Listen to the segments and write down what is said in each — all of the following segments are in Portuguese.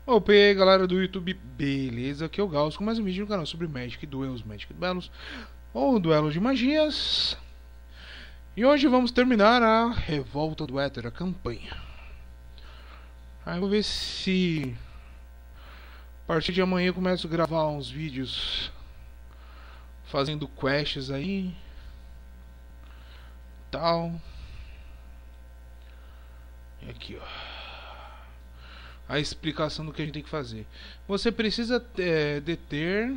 Opa, e aí galera do YouTube, beleza? Aqui é o Gauss com mais um vídeo no canal sobre Magic, Duelos, Magic Duelos ou Duelo de Magias. E hoje vamos terminar a Revolta do Éter, a campanha. Aí eu vou ver se a partir de amanhã eu começo a gravar uns vídeos fazendo quests aí, tal. E aqui ó, a explicação do que a gente tem que fazer. Você precisa deter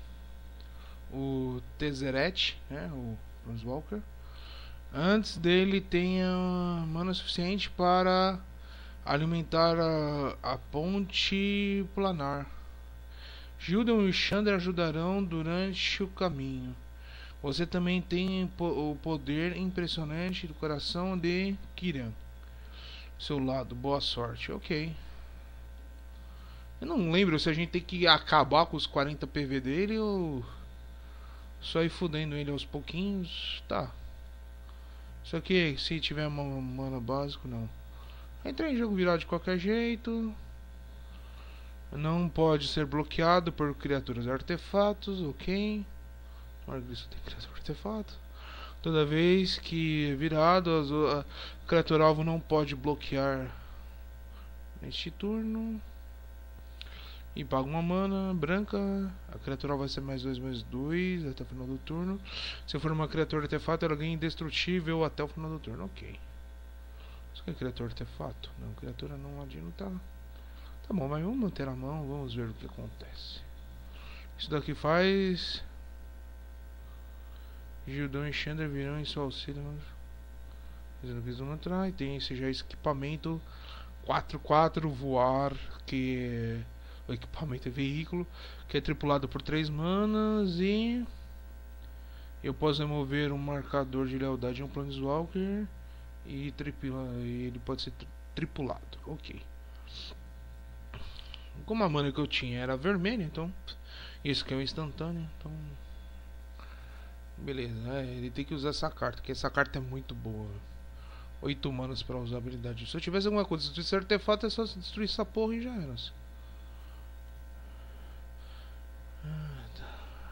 o Tezzeret, né, o Planeswalker, antes dele tenha mana suficiente para alimentar a ponte planar. Gildon e Chandra ajudarão durante o caminho. Você também tem o poder impressionante do coração de Kiran. Seu lado, boa sorte. Ok. Eu não lembro se a gente tem que acabar com os 40 PV dele ou só ir fudendo ele aos pouquinhos. Tá. Isso aqui, se tiver mana básico, não. Entrei em jogo virado de qualquer jeito. Não pode ser bloqueado por criaturas e artefatos. Ok. Isso tem criatura e artefato. Toda vez que virado, a criatura alvo não pode bloquear neste turno. E paga uma mana branca. A criatura vai ser +2/+2 até o final do turno. Se for uma criatura artefato, ela ganha indestrutível até o final do turno. Ok. Isso aqui é criatura artefato? Não, criatura não ladino tá. Tá bom, mas vamos manter a mão. Vamos ver o que acontece. Isso daqui faz. Gildon e Chandra virão em seu auxílio. Fazendo que não atrai. Tem esse já equipamento 4/4 voar, que o equipamento é veículo, que é tripulado por 3 manas. E eu posso remover um marcador de lealdade em um Planeswalker e ele pode ser tripulado. Ok. Como a mana que eu tinha era vermelha, então isso que é um instantâneo, então beleza. Ele tem que usar essa carta, porque essa carta é muito boa. 8 manas para usar a habilidade. Se eu tivesse alguma coisa de destruir esse artefato, é só destruir essa porra e já era. Tá.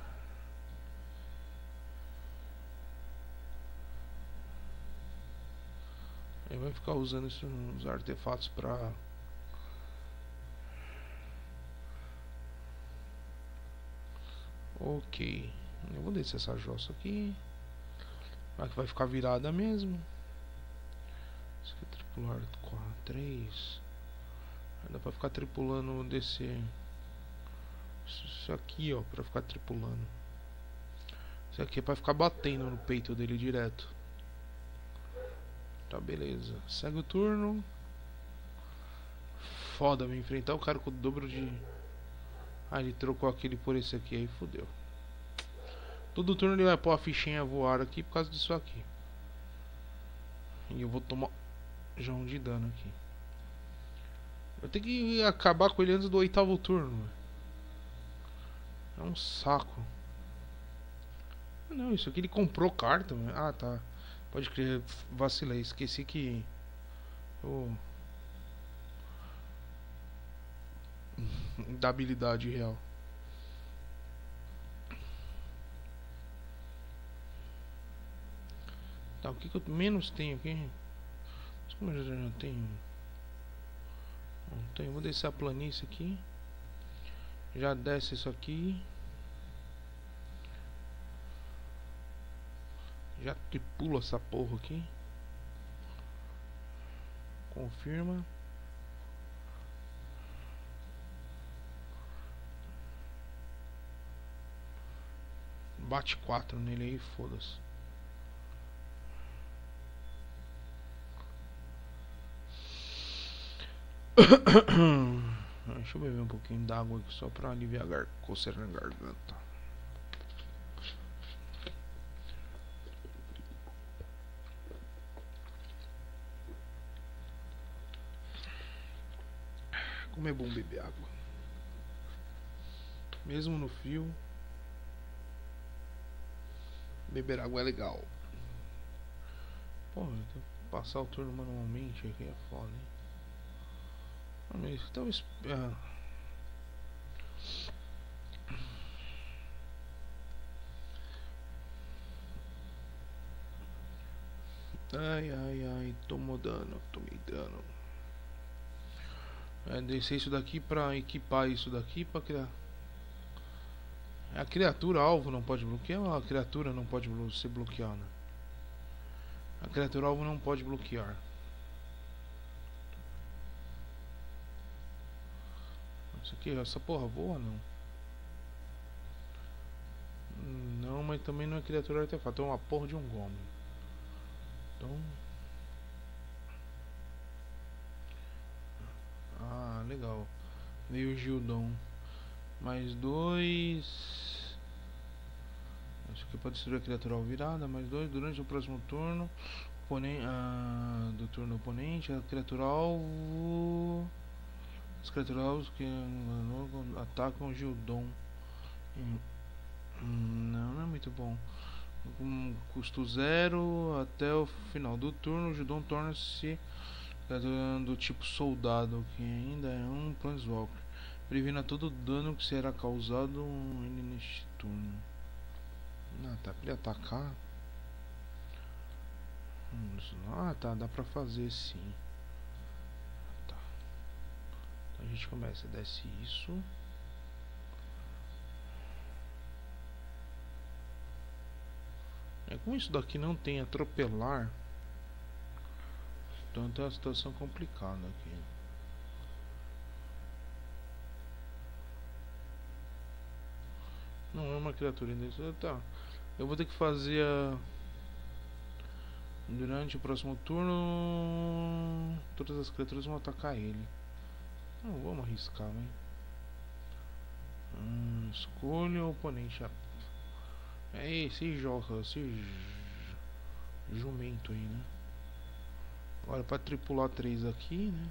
Ele vai ficar usando os artefatos pra. Ok. Eu vou descer essa jossa aqui. Vai ficar virada mesmo. Isso aqui é tripular 3. Dá pra ficar tripulando descer. Isso aqui ó, pra ficar tripulando. Isso aqui é pra ficar batendo no peito dele direto. Tá, beleza. Segue o turno. Foda me enfrentar o cara com o dobro de. Ah, ele trocou aquele por esse aqui, aí fodeu. Todo turno ele vai pôr a fichinha voar aqui por causa disso aqui. E eu vou tomar já um de dano aqui. Eu tenho que acabar com ele antes do 8º turno. É um saco. Não, isso aqui ele comprou carta. Ah, tá. Pode crer, vacilei. Esqueci que. Da habilidade real. Tá, o que eu menos tenho aqui? Mas como eu já tenho. Não tenho. Vou descer a planície aqui. Já desce isso aqui. Já tripula essa porra aqui. Confirma. Bate 4 nele aí, foda-se. Deixa eu beber um pouquinho d'água aqui só pra aliviar a coceira na garganta. Como é bom beber água. Mesmo no frio, beber água é legal. Pô, passar o turno manualmente aqui é foda, hein? Talvez Ai, ai, ai, tomei dano. É, descer isso daqui pra equipar isso daqui pra criar. A criatura alvo não pode bloquear ou a criatura não pode ser bloqueada? A criatura alvo não pode bloquear. Isso aqui, essa porra boa não? Não, mas também não é criatura artefato, é uma porra de um goblin. Então. Ah, legal. Veio o Gildon. Mais 2. Acho que pode destruir a criatura virada. Mais 2 durante o próximo turno. Do turno oponente, a criatura alvo. Os criaturas alvos que atacam o Gildon. Não é muito bom. Com custo 0 até o final do turno, o Gildon torna-se do tipo soldado, que ainda é um Planeswalker. Previna todo o dano que será causado neste turno. Ah, tá, pra ele atacar. Ah, tá, dá pra fazer sim. Tá. Então a gente começa, desce isso. É, como isso daqui não tem atropelar, então tem uma situação complicada aqui. Não é uma criatura ainda. Tá. Eu vou ter que fazer durante o próximo turno. Todas as criaturas vão atacar ele. Não vamos arriscar, hein? Escolha o oponente. É esse joga, esse jumento aí, né? Agora para tripular 3 aqui, né?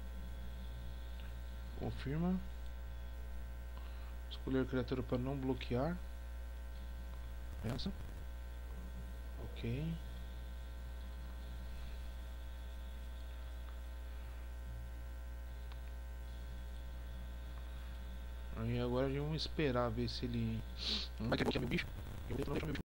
Confirma. Escolher criatura para não bloquear. Essa. Ok. Aí agora vamos esperar ver se ele não vai bloquear meu bicho. Eu vou deixar meu bicho.